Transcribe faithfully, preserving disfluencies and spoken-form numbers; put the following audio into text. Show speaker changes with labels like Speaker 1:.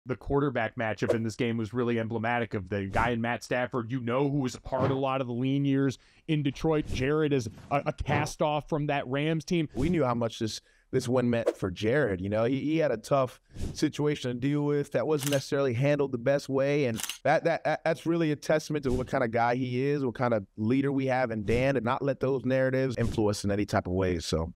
Speaker 1: the quarterback matchup in this game was really emblematic of the guy in Matt Stafford, you know, who was a part of a lot of the lean years in Detroit. Jared is a, a cast off from that Rams team.
Speaker 2: We knew how much this this win meant for Jared. You know, he, he had a tough situation to deal with that wasn't necessarily handled the best way, and that that that's really a testament to what kind of guy he is, what kind of leader we have in Dan, to not let those narratives influence in any type of ways. So